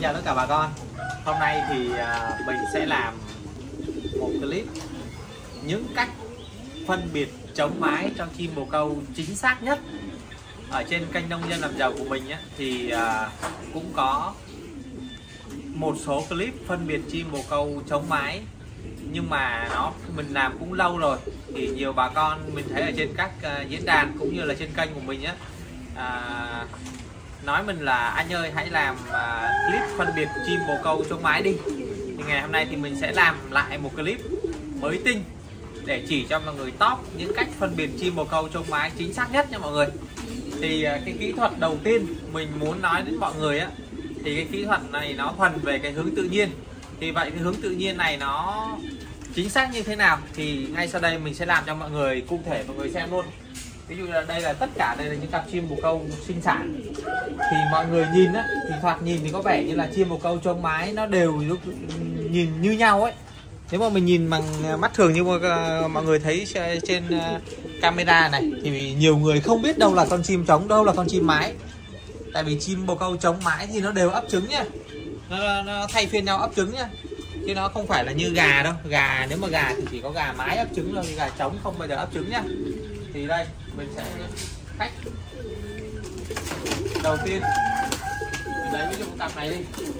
chào tất cả bà con. Hôm nay thì mình sẽ làm một clip những cách phân biệt chống mái cho chim bồ câu chính xác nhất. Ở trên kênh Nông Dân Làm Giàu của mình á, thì cũng có một số clip phân biệt chim bồ câu chống mái, nhưng mà mình làm cũng lâu rồi, thì nhiều bà con mình thấy ở trên các diễn đàn cũng như là trên kênh của mình á, nói mình là anh ơi hãy làm clip phân biệt chim bồ câu chống mái đi. Thì ngày hôm nay thì mình sẽ làm lại một clip mới tinh để chỉ cho mọi người top những cách phân biệt chim bồ câu chống mái chính xác nhất nha mọi người. Thì cái kỹ thuật đầu tiên mình muốn nói đến mọi người á, thì cái kỹ thuật này nó thuần về cái hướng tự nhiên. Thì vậy cái hướng tự nhiên này nó chính xác như thế nào thì ngay sau đây mình sẽ làm cho mọi người cụ thể mọi người xem luôn. Ví dụ là đây là tất cả đây là những cặp chim bồ câu sinh sản, thì mọi người nhìn á, thì thoạt nhìn thì có vẻ như là chim bồ câu chống mái nó đều nhìn như nhau ấy. Nếu mà mình nhìn bằng mắt thường như mọi người thấy trên camera này, thì nhiều người không biết đâu là con chim trống, đâu là con chim mái. Tại vì chim bồ câu chống mái thì nó đều ấp trứng nhá, nó thay phiên nhau ấp trứng nhá, chứ nó không phải là như gà đâu. Gà nếu mà gà thì chỉ có gà mái ấp trứng thôi, gà trống không bao giờ ấp trứng nhá. Thì đây mình sẽ cách đầu tiên mình lấy ví dụ cặp này đi,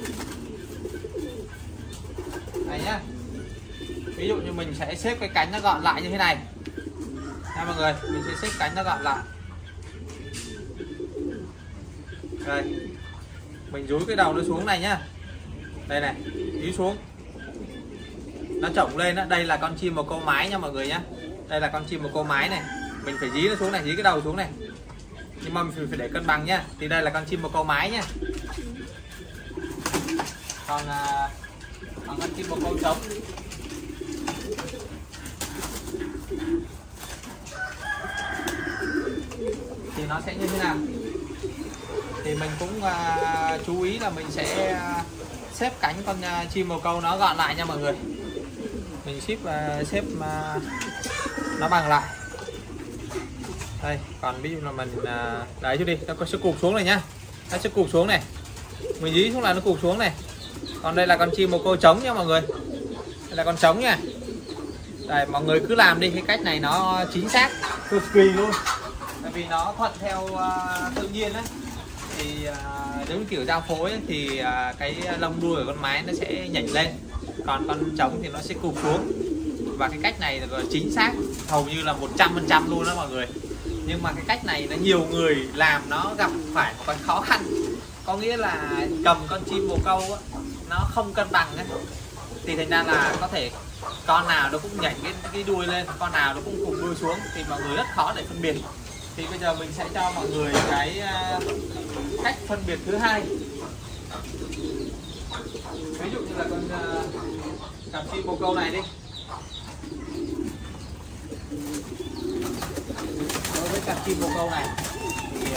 này nhá. Ví dụ như mình sẽ xếp cái cánh nó gọn lại như thế này nha mọi người, mình sẽ xếp cánh nó gọn lại. Đây mình dúi cái đầu nó xuống này nhá, đây này, dúi xuống nó chổng lên đó. Đây là con chim bồ câu mái nha mọi người nhá, đây là con chim bồ câu mái này, mình phải dí nó xuống này, dí cái đầu xuống này, nhưng mà mình phải để cân bằng nhá. Thì đây là con chim bồ câu mái nhá. Còn con chim bồ câu trống thì nó sẽ như thế nào, thì mình cũng chú ý là mình sẽ xếp cánh con chim bồ câu nó gọn lại nha mọi người. Mình xếp nó bằng lại đây. Còn ví dụ là mình đấy chút đi, nó sẽ cụp xuống này nhá, nó sẽ cụp xuống này, mình dí xuống là nó cụp xuống này. Còn đây là con chim bồ câu trống nha mọi người, đây là con trống nha. Đây mọi người cứ làm đi, cái cách này nó chính xác cực kỳ luôn, tại vì nó thuận theo tự nhiên đấy. Thì giống kiểu giao phối ấy, thì cái lông đuôi của con mái nó sẽ nhảy lên, còn con trống thì nó sẽ cụp xuống. Và cái cách này là chính xác hầu như là 100% luôn đó mọi người. Nhưng mà cái cách này nó nhiều người làm nó gặp phải một cái khó khăn, có nghĩa là cầm con chim bồ câu á, nó không cân bằng ấy. Thì thành ra là có thể con nào nó cũng nhảy cái đuôi lên, con nào nó cũng cụp đuôi xuống, thì mọi người rất khó để phân biệt. Thì bây giờ mình sẽ cho mọi người cái cách phân biệt thứ hai. Ví dụ như là con cặp chim bồ câu này đi. Đối với cặp chim bồ câu này thì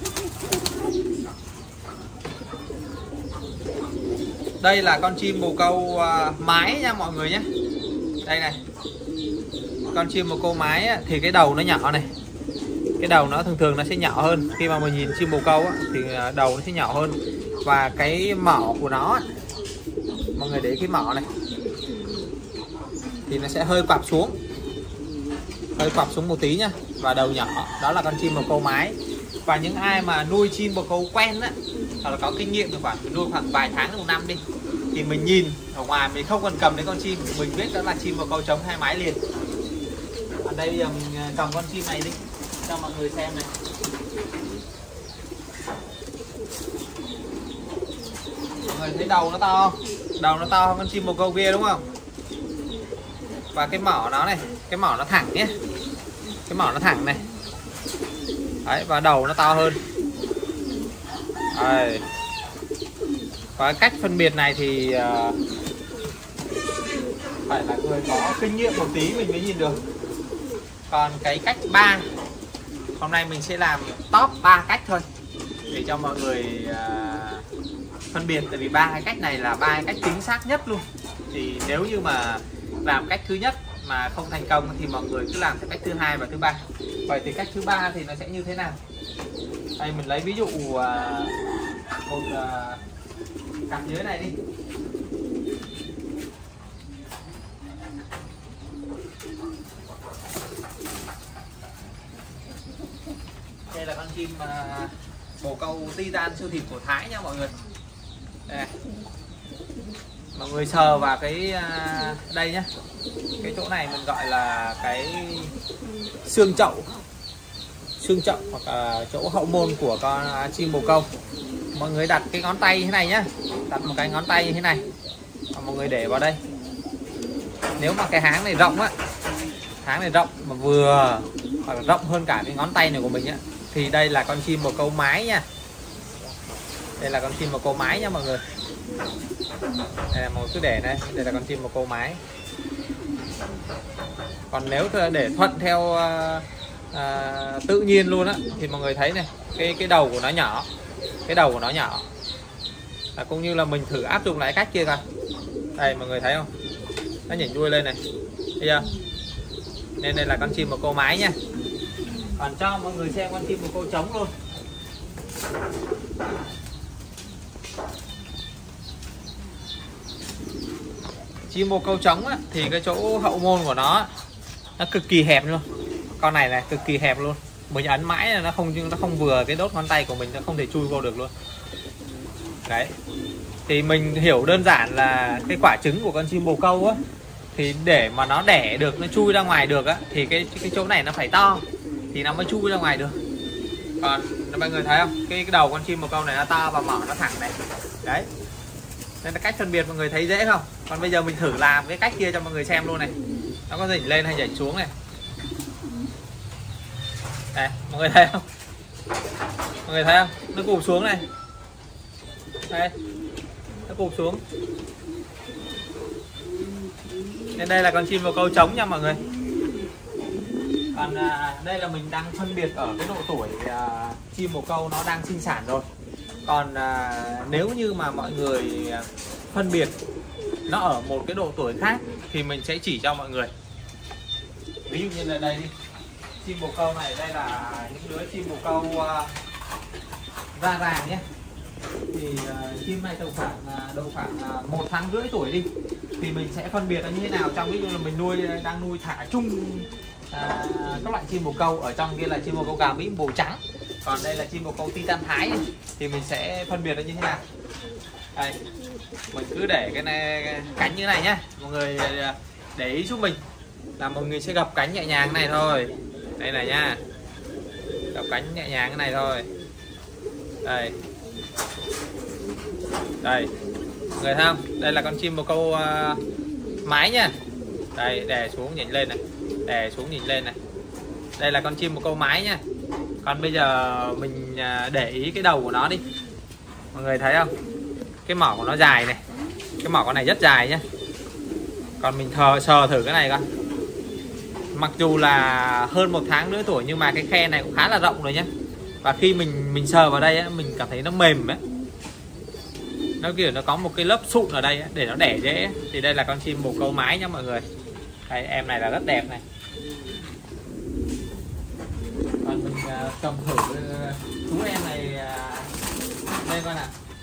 đây là con chim bồ câu mái nha mọi người nhé. Đây này, con chim bồ câu mái á, thì cái đầu nó nhỏ này, cái đầu nó thường nó sẽ nhỏ hơn. Khi mà mình nhìn chim bồ câu á, thì đầu nó sẽ nhỏ hơn, và cái mỏ của nó, mọi người để cái mỏ này thì nó sẽ hơi quặp xuống, một tí nhá, và đầu nhỏ. Đó là con chim bồ câu mái. Và những ai mà nuôi chim bồ câu quen á, hoặc là có kinh nghiệm được nuôi khoảng vài tháng một năm đi, thì mình nhìn ở ngoài mình không cần cầm đến con chim, mình biết đó là chim bồ câu trống hay mái liền. Ở đây bây giờ mình cầm con chim này đi cho mọi người xem này. Mọi người thấy đầu nó to không? Đầu nó to hơn con chim bồ câu kia đúng không? Và cái mỏ nó này, cái mỏ nó thẳng nhé, cái mỏ nó thẳng này đấy, và đầu nó to hơn đấy. Và cách phân biệt này thì phải là người có kinh nghiệm một tí mình mới nhìn được. Còn cái cách 3, hôm nay mình sẽ làm top 3 cách thôi để cho mọi người phân biệt. Tại vì 3 cái cách này là 3 cách chính xác nhất luôn. Thì nếu như mà làm cách thứ nhất mà không thành công thì mọi người cứ làm theo cách thứ hai và thứ ba. Vậy thì cách thứ ba thì nó sẽ như thế nào? Đây mình lấy ví dụ một cặp dưới này đi. Đây là con chim bồ câu Titan siêu thịt của Thái nha mọi người. Đây. Mọi người sờ vào cái đây nhá, cái chỗ này mình gọi là cái xương chậu hoặc là chỗ hậu môn của con chim bồ câu. Mọi người đặt cái ngón tay thế này nhá, đặt một cái ngón tay như thế này và mọi người để vào đây. Nếu mà cái háng này rộng á, háng này rộng mà vừa hoặc là rộng hơn cả cái ngón tay này của mình á, thì đây là con chim bồ câu mái nha. Đây là con chim bồ câu mái nha mọi người. Đây là mọi người cứ để đây là con chim bồ câu mái. Còn nếu để thuận theo tự nhiên luôn á thì mọi người thấy này, cái đầu của nó nhỏ, cái đầu của nó nhỏ. Cũng như là mình thử áp dụng lại cách kia coi. Đây mọi người thấy không, nó nhỉnh đuôi lên này, thấy chưa? Nên đây là con chim bồ câu mái nha. Còn cho mọi người xem con chim bồ câu trống luôn. Chim bồ câu trống á, thì cái chỗ hậu môn của nó cực kỳ hẹp luôn. Con này này cực kỳ hẹp luôn. Mình ấn mãi là nó không vừa cái đốt ngón tay của mình, nó không thể chui vô được luôn. Đấy. Thì mình hiểu đơn giản là cái quả trứng của con chim bồ câu á, thì để mà nó đẻ được, nó chui ra ngoài được á, thì cái chỗ này nó phải to thì nó mới chui ra ngoài được. Còn mọi người thấy không, cái đầu con chim bồ câu này nó to và mỏ nó thẳng này. Đấy. Nên là cách phân biệt mọi người thấy dễ không? Còn bây giờ mình thử làm cái cách kia cho mọi người xem luôn này. Nó có dỉnh lên hay dỉnh xuống này. Đây, mọi người thấy không? Mọi người thấy không? Nó cụp xuống này. Đây. Nó cụp xuống. Nên đây là con chim bồ câu trống nha mọi người. Còn đây là mình đang phân biệt ở cái độ tuổi chim bồ câu nó đang sinh sản rồi. Còn nếu như mà mọi người phân biệt nó ở một cái độ tuổi khác thì mình sẽ chỉ cho mọi người. Ví dụ như là đây đi, chim bồ câu này, đây là những đứa chim bồ câu da vàng nhé. Thì chim này độ khoảng 1 tháng rưỡi tuổi đi, thì mình sẽ phân biệt nó như thế nào. Trong ví dụ là mình đang nuôi thả chung các loại chim bồ câu. Ở trong kia là chim bồ câu gà Mỹ bồ trắng, còn đây là chim bồ câu Titan Thái này. Thì mình sẽ phân biệt nó như thế nào. Đây, mình cứ để cái này cánh như thế này nhá. Mọi người để ý giúp mình là mọi người sẽ gập cánh nhẹ nhàng này thôi. Đây này nha, gập cánh nhẹ nhàng cái này thôi. Đây, đây mọi người thấy không, đây là con chim bồ câu mái nha. Đây, đè xuống nhìn lên này, đè xuống nhìn lên này. Đây là con chim bồ câu mái nha. Còn bây giờ mình để ý cái đầu của nó đi. Mọi người thấy không, cái mỏ của nó dài này, cái mỏ con này rất dài nhá. Còn mình sờ thử cái này coi. Mặc dù là hơn 1 tháng rưỡi tuổi nhưng mà cái khe này cũng khá là rộng rồi nhá. Và khi mình sờ vào đây á, mình cảm thấy nó mềm ấy. Nó kiểu nó có một cái lớp sụn ở đây á, để nó đẻ dễ. Thì đây là con chim bồ câu mái nhá mọi người. Đây, em này là rất đẹp này. Còn mình cầm thử chú em này lên coi nào.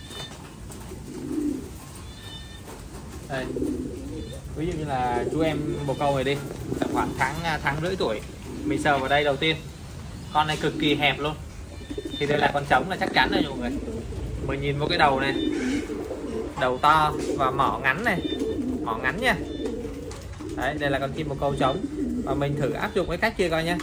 Đây, ví dụ như là chú em bồ câu này đi, tầm khoảng tháng rưỡi tuổi. Mình sờ vào đây đầu tiên, con này cực kỳ hẹp luôn. Thì đây là con trống là chắc chắn rồi mọi người. Mình nhìn vào cái đầu này, đầu to và mỏ ngắn này, mỏ ngắn nha. Đấy, đây là con chim bồ câu trống. Và mình thử áp dụng cái cách kia coi nha.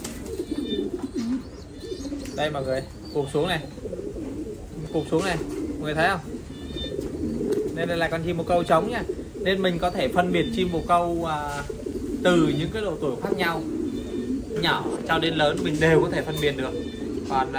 Đây mọi người, cụp xuống này, cụp xuống này, mọi người thấy không? Nên đây là con chim bồ câu trống nha. Nên mình có thể phân biệt chim bồ câu từ những cái độ tuổi khác nhau, nhỏ cho đến lớn mình đều có thể phân biệt được. Còn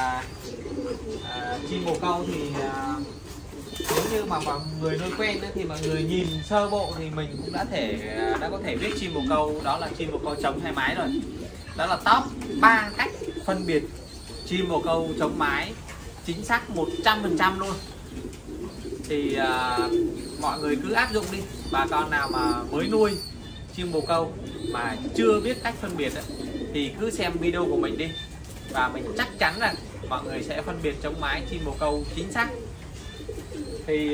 chim bồ câu thì nếu như mà mọi người nuôi quen thì mọi người nhìn sơ bộ thì mình cũng đã có thể biết chim bồ câu đó là chim bồ câu trống hay mái rồi. Đó là top 3 cách phân biệt chim bồ câu trống mái chính xác 100% luôn. Thì mọi người cứ áp dụng đi. Bà con nào mà mới nuôi chim bồ câu mà chưa biết cách phân biệt thì cứ xem video của mình đi, và mình chắc chắn rằng mọi người sẽ phân biệt trống mái chim bồ câu chính xác. Thì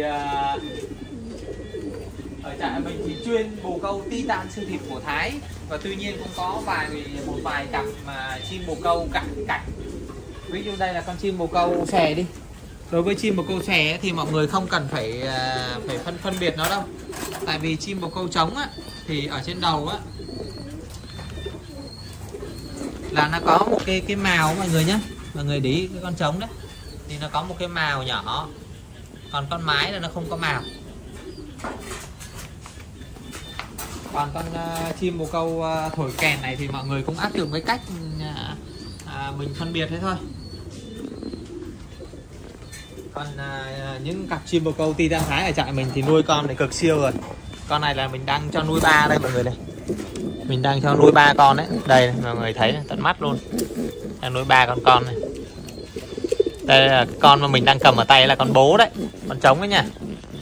ở trại mình thì chuyên bồ câu Titan siêu thịt của Thái, và tuy nhiên cũng có một vài cặp mà chim bồ câu cảnh. Ví dụ đây là con chim bồ câu xòe đi. Đối với chim bồ câu xòe thì mọi người không cần phải phân biệt nó đâu. Tại vì chim bồ câu trống á, thì ở trên đầu á là nó có một cái mào mọi người nhé. Mọi người để ý cái con trống đấy thì nó có một cái mào nhỏ, còn con mái là nó không có mào. Còn con chim bồ câu thổi kèn này thì mọi người cũng áp dụng cái cách mình phân biệt thế thôi. Còn những cặp chim bồ câu Titan Thái ở trại mình thì nuôi con này cực siêu rồi. Con này là mình đang cho nuôi 3 đây mọi người này. Mình đang cho nuôi 3 con đấy. Đây mọi người thấy tận mắt luôn. Đang nuôi 3 con này. Đây là con mà mình đang cầm ở tay là con bố đấy, con trống đấy nha.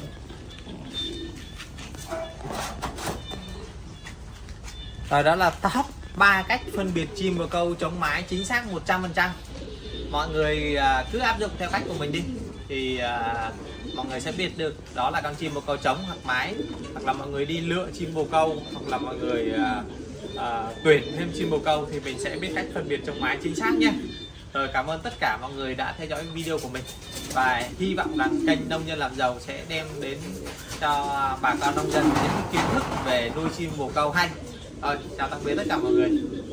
Rồi đó là top 3 cách phân biệt chim bồ câu trống mái chính xác 100%. Mọi người cứ áp dụng theo cách của mình đi thì mọi người sẽ biết được đó là con chim bồ câu trống hoặc mái, hoặc là mọi người đi lựa chim bồ câu, hoặc là mọi người tuyển thêm chim bồ câu thì mình sẽ biết cách phân biệt trống mái chính xác nhé. Rồi, cảm ơn tất cả mọi người đã theo dõi video của mình, và hy vọng rằng kênh Nông Dân Làm Giàu sẽ đem đến cho bà con nông dân những kiến thức về nuôi chim bồ câu hay. Rồi, chào tạm biệt tất cả mọi người.